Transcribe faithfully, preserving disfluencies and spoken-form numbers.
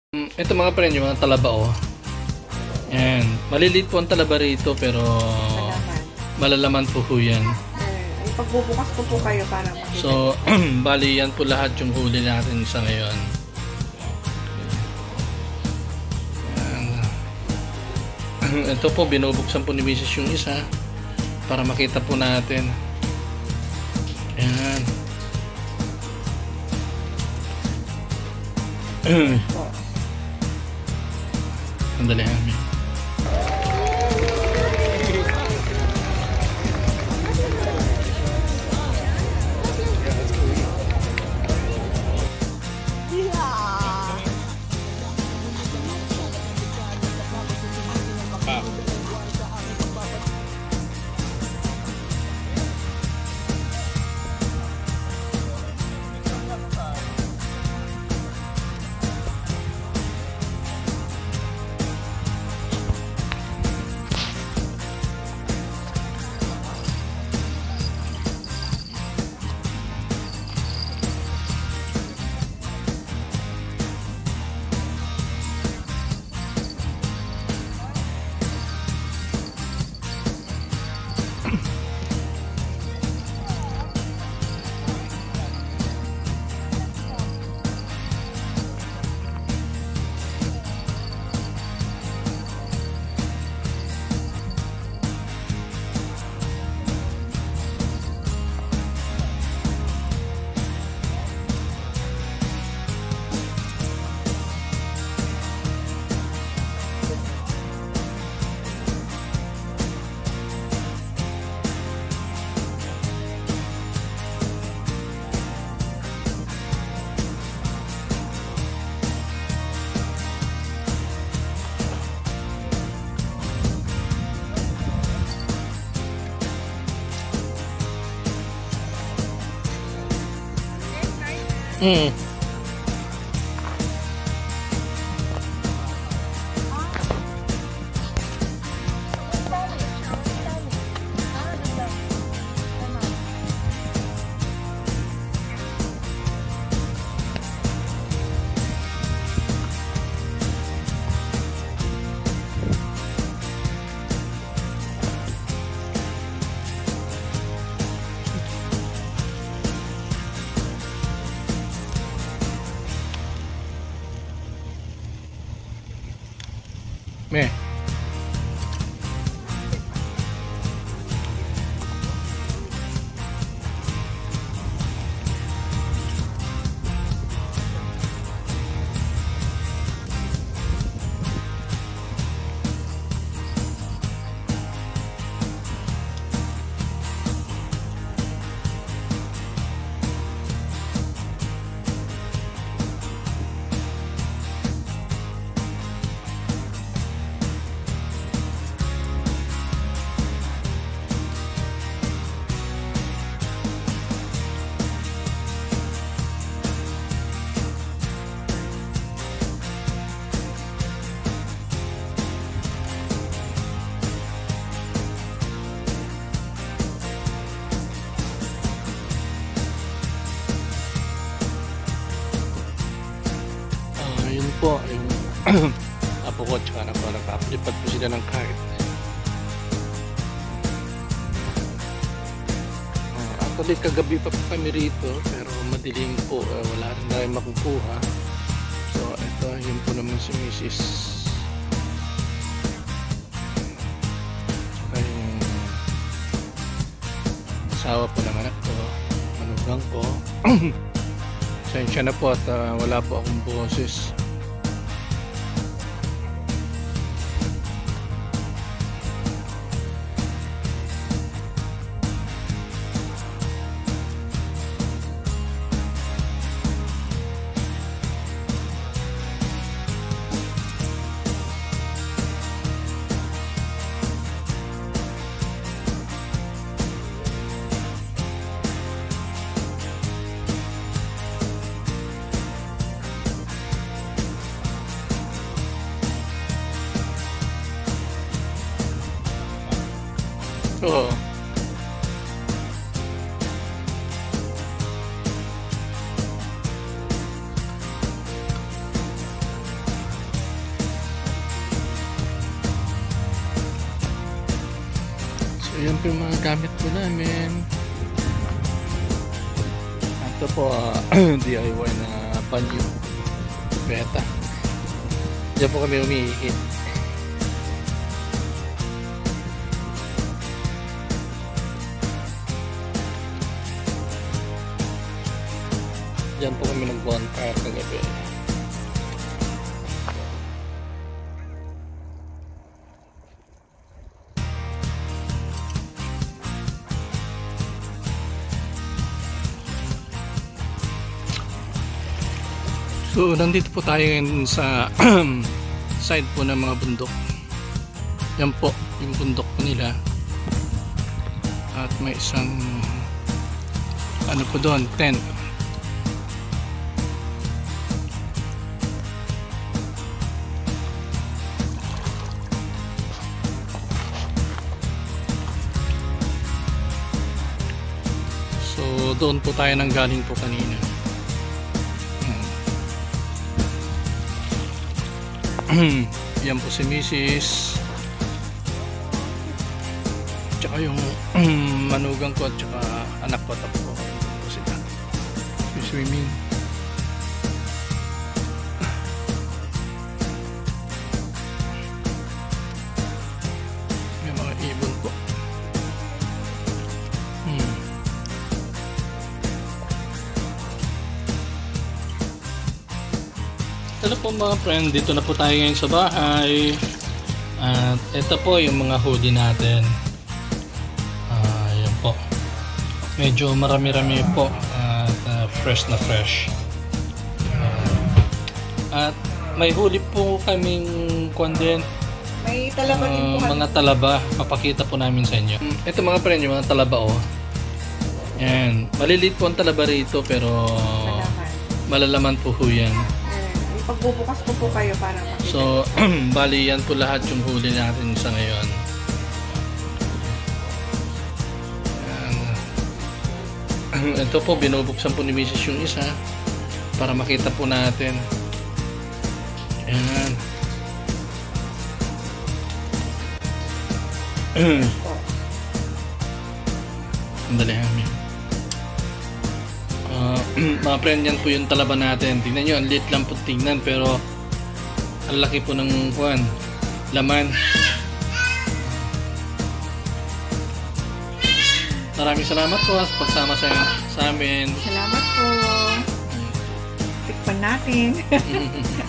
Um, ito mga friend, yung mga talaba oh. Yan. Maliliit po ang talaba rito pero malalaman po po yan. Eh, pagbubukas po po kayo para makita. So, bali yan po lahat yung huli natin sa ngayon. Yan. Ito po, binubuksan po ni Missus yung isa para makita po natin. Yan. Sandali namin. Hmm. Meh. Po yung apo ko tsaka na po nagpapalipad po sila ng kite. Uh, actually kagabi pa po kami rito pero madilim po, uh, wala rin tayo makukuha. So ito yun po naman si Missus tsaka yung asawa po ng anak ko, manugang ko. Sensya na po at uh, wala po akong boses. Oo. po yung mga gamit po namin. Ito po, uh, D I Y na panyo. Beta. Diyan po kami umiikit. Diyan po kami nag-bonfire kagabi. So, nandito po tayo ngayon sa side po ng mga bundok. Yan po, yung bundok po nila. At may isang ano po doon, tent. So, doon po tayo nang galing po kanina. Yan po si Missus tsaka yung manugang ko at tsaka anak ko, tapos po po sila swimming. May mga ibon po. hmm. Hello po mga friend, dito na po tayo ngayon sa bahay. At ito po yung mga hoodie natin. Uh, yan po. Medyo marami-rami po at uh, fresh na fresh. Uh, at may huli po kaming kwan din. May talaba uh, din po kami. Mga talaba, papakita po namin sa inyo. Ito mga friend, yung mga talaba oh. Yan, maliliit po ang talaba rito pero malalaman, malalaman po ho yan. Pagbubukas po po kayo para makita. So, bali yan po lahat yung huli natin sa ngayon. Yan. Ito po, binubuksan po ni Missus yung isa para makita po natin. Yan. Andali namin. Uh, mga friend, yan po yung talaba natin. Tingnan nyo, ang liit lang po tingnan pero ang laki po ng kuwan, laman. Maraming salamat po sa pagsama sa, sa amin. Salamat po. Tikpan natin.